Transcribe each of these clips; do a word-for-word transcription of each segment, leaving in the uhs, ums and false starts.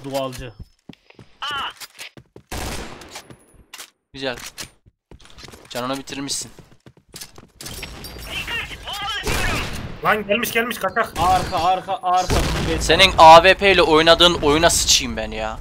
Dualcı. Güzel. Canını bitirmişsin. Lan gelmiş gelmiş kaçak. Arka arka arka. Senin A W P ile oynadığın oyuna sıçayım ben ya.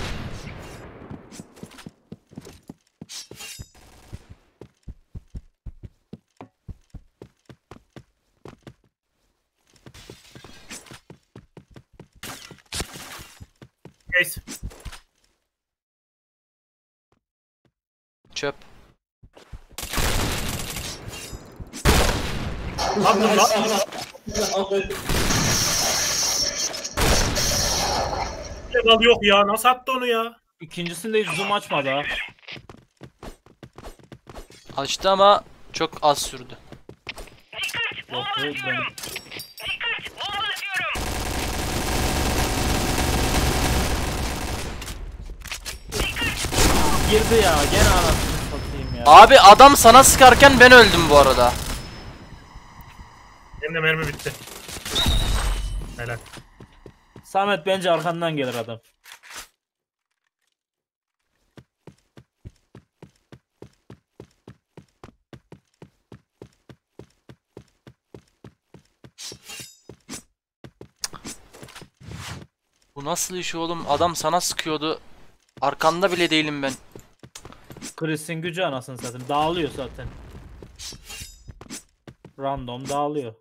Neyse. Çöp. Lan dur lan. Level yok ya. Nasıl attı onu ya? İkincisinde hiç zoom açmadı ha. Açtı ama çok az sürdü. Yok ben. Girdi ya gene anasını satayım ya. Abi adam sana sıkarken ben öldüm bu arada. Benim de mermi bitti. Helal. Samet bence arkandan gelir adam. Bu nasıl iş oğlum? Adam sana sıkıyordu. Arkanda bile değilim ben. Chris'in gücü anasını satayım. Dağılıyor zaten. Random dağılıyor.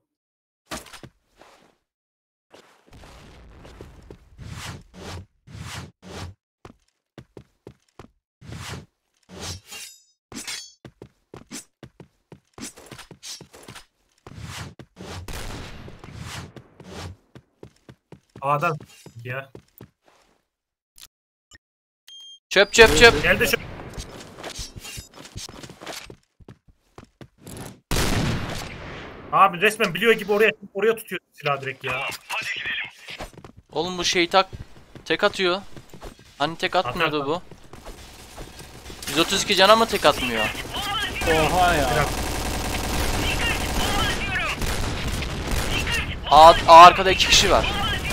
A'dan ya. Çöp çöp çöp. Geldi şu. Abi resmen biliyor gibi oraya oraya tutuyor silah direkt ya. Oğlum bu şey tak tek atıyor. Hani tek atmıyordu bu? yüz otuz iki cana mı tek atmıyor? Oha ya. A, A arkada iki kişi var.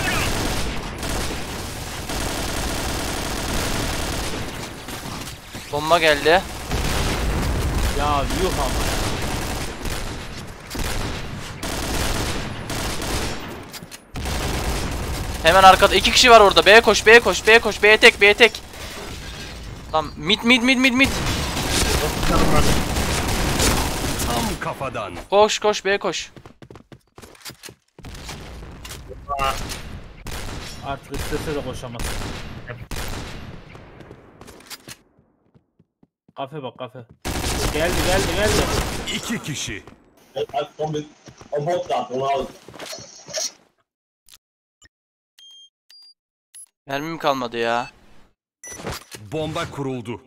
Bomba geldi. Ya yuh ama. Hemen arkada iki kişi var orada. B'ye koş, B'ye koş, B'ye koş, B'ye tek, B'ye tek. Tamam, mid mid mid mid mid. Tam kafadan. Koş koş, B'ye koş. Artık istese de koşamaz. Kafe bak kafe. Geldi geldi geldi. İki kişi. Mermim kalmadı ya. Bomba kuruldu.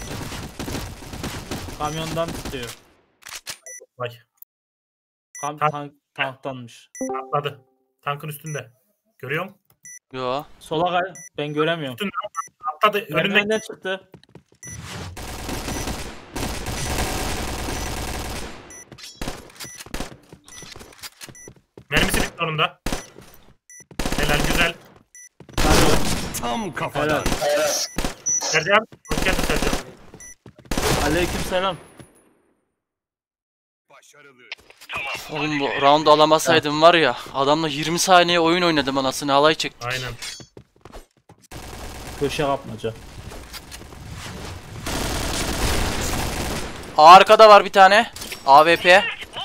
Kamyondan tutuyor. Vay. Kam Tank- tank tanktanmış. Atladı. Tankın üstünde. Görüyor musun? Yo. Sola kay. Ben göremiyorum. Üstünde atladı. Önünde. Merdivenden çıktı. Mermisi bitti onun da. Helal güzel. Tam kafadan. Helal. Sercan. Hoş geldin Sercan. Aleyküm selam. Başarılı. Oğlum bu round alamasaydım var ya, adamla yirmi saniye oyun oynadım, anasını alay çektik. Aynen. Köşe kapmaca. A arkada var bir tane. A W P.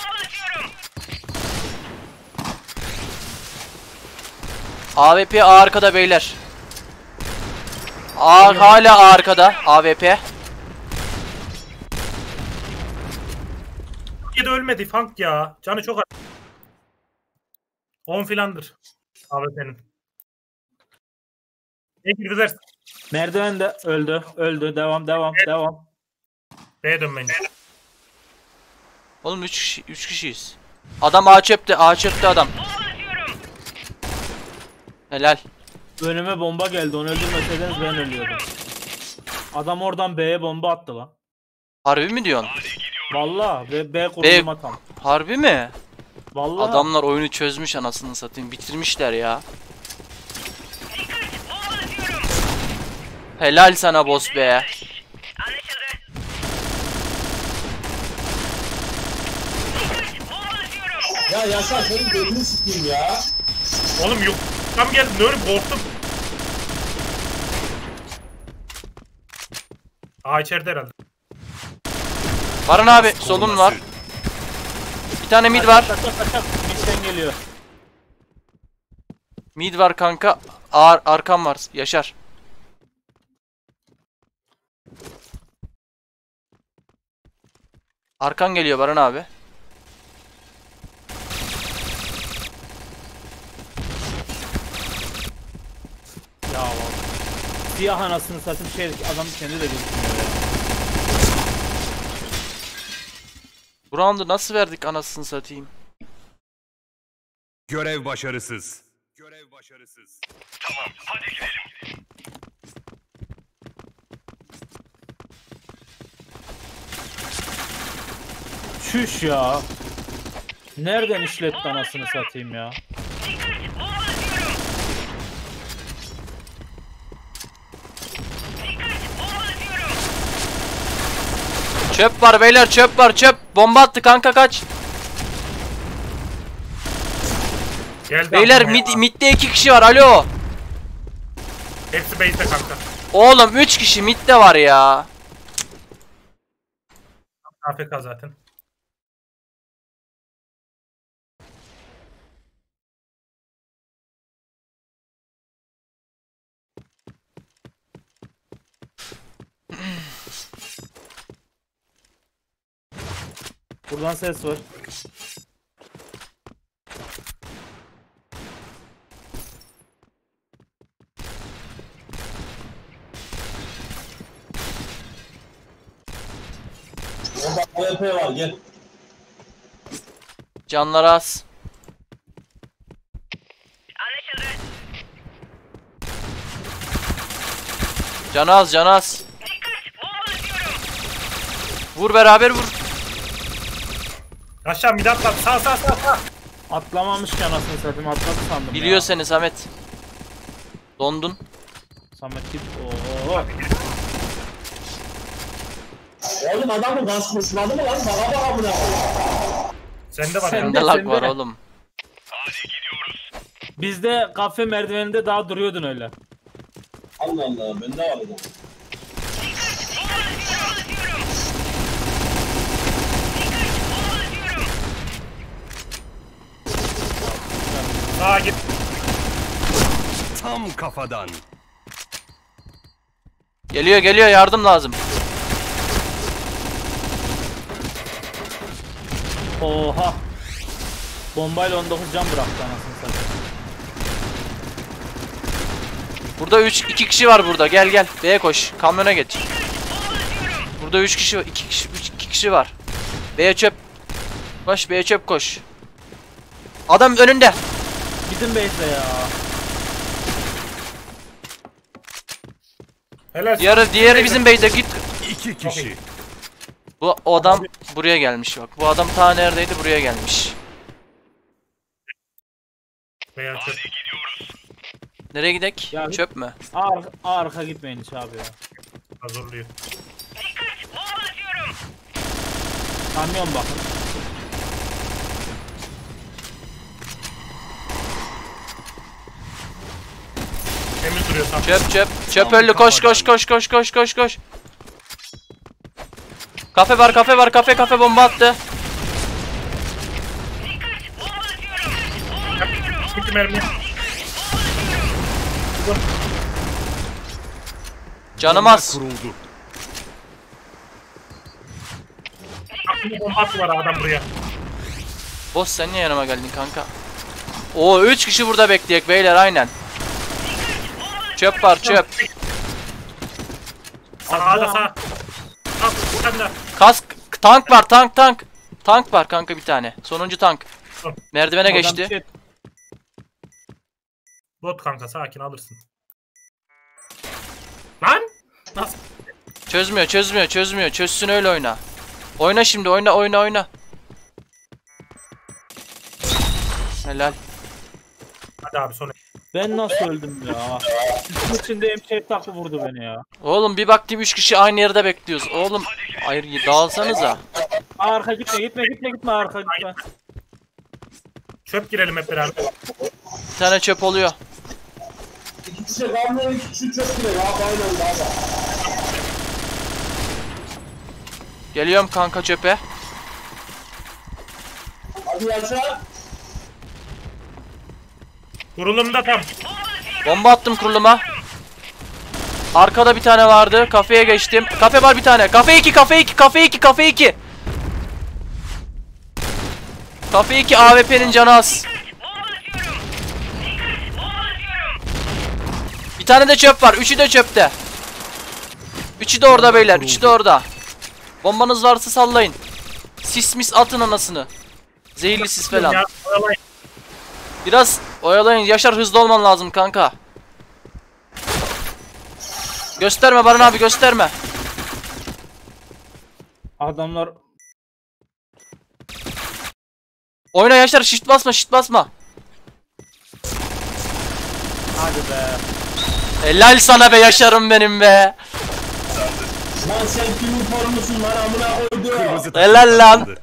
A W P A arkada beyler. A hala A arkada. A W P. Türkiye'de ölmedi Funk ya. Canı çok az. on filandır. A W P'nin. Ne girdiler? Merdiven de öldü. Öldü. Devam devam devam. B'ye dön bence. Oğlum üç kişi, üç kişiyiz. Adam A çöpte, A çöpte adam. Helal. Önüme bomba geldi. Onu öldürmeseydiniz ben ölüyordum. Adam oradan B'ye bomba attı lan. Harbi mi diyorsun? Vallahi B, B kuruluma tam. Harbi mi? Vallahi. Adamlar oyunu çözmüş, anasını satayım. Bitirmişler ya. Helal sana boss be. Ya Yaşar senin gözünü sikeyim ya. Oğlum yok. Tam geldim ne öyle korktum. Aa içeride herhalde. Baran abi solun var. Bir tane mid var. Kaç kaç kaç. Mid'den geliyor. Mid var kanka. Ar arkam var. Yaşar. Arkan geliyor Baran abi. Ya vallahi. Siyah anasını satayım şey adam kendi de gözükmüyor ya. Bu roundu nasıl verdik anasını satayım? Görev başarısız. Görev başarısız. Şuş ya. Nereden işletti anasını satayım ya. Çöp var beyler, çöp var, çöp. Bomba attı kanka, kaç. Geldi Beyler aklıma mid, ya. midde iki kişi var, alo. Hepsi base'de kanka. Oğlum üç kişi midde var ya. A F K zaten. Buradan ses var. Orada A W P var gel. Canlar az. Can az, can az. Vur beraber vur. Aşağı mid atla. Sağ sağ sağ sağ. Atlamamış ki anasını satayım, atladı sandım Biliyor ya. seni Samet. Dondun. Samet git. Oo. Oğlum adamın gaz kurşuladı mı lan? Bana bak amına koyayım. Sende var Sen ya. Sende de, lag sende. var oğlum. Bizde kafe merdiveninde daha duruyordun öyle. Allah Allah bende var adam. Sağa git. Tam kafadan. Geliyor geliyor, yardım lazım. Oha. Bombayla on dokuz can bıraktı anasını satayım. Burada üç iki kişi var burada. Gel gel. B'ye koş. Kamyona geç. Burada üç kişi var. iki kişi üç iki kişi var. B'ye çöp. Koş B'ye çöp koş. Adam önünde. Gidin base'e ya. Helal. Diğeri diğeri bizim base'de, git. İki kişi. Bu o adam buraya gelmiş bak. Bu adam ta neredeydi, buraya gelmiş. Veya çöp. Nereye gidek? Ya- Çöp mü? Ar arka gitmeyin hiç abi ya. Hazırlıyor. Kamyon bakın. Temiz duruyor tam. Çöp çöp. Çöp öldü. Koş koş koş koş koş koş koş. Kafe var, kafe var, kafe kafe bomba attı. Bitti mermi. Canım Bomba az. kuruldu. Aklımda bomba attılar adam buraya. Boss sen niye yanıma geldin kanka? Oo üç kişi burada bekleyek beyler, aynen. Çöp var, çöp. Sağda sağ. Sağ. Sen de. Kask, tank var, tank tank. Tank var kanka bir tane. Sonuncu tank. Merdivene Adam geçti. şey- Bot kanka sakin alırsın. Lan! Nasıl? Çözmüyor, çözmüyor, çözmüyor. Çözsün öyle oyna. Oyna şimdi, oyna, oyna, oyna. Helal. Hadi abi sonra. Ben nasıl öldüm ya? Üstün içindeyim, şey taktı vurdu beni ya. Oğlum bir baktım üç kişi aynı yerde bekliyoruz. Oğlum hayır dağılsanıza. Arka gitme gitme gitme gitme arka gitme. Çöp girelim hep beraber. Bir tane çöp oluyor. İki kişi kalmıyor, iki kişi çok bile. Ya aynen daha. Geliyorum kanka çöpe. Hadi Yaşar. Kurulumda tam. Bomba attım kuruluma. Arkada bir tane vardı. Kafeye geçtim. Kafe var bir tane. Kafe iki, kafe iki, kafe iki, kafe iki. Kafe iki A W P'nin canı az. Bir tane de çöp var. Üçü de çöpte. Üçü de orada beyler. Üçü de orada. Bombanız varsa sallayın. Sis mis atın anasını. Zehirli sis falan. Ya, oyalayın. Biraz oyalayın. Yaşar hızlı olman lazım kanka. Gösterme Baran abi gösterme. Adamlar Oyna Yaşar shift basma shift basma. hadi be. Helal sana be Yaşar'ım benim be. Lan sen kimin formusun lan amına koydu. Kırmızı Helal lan. takım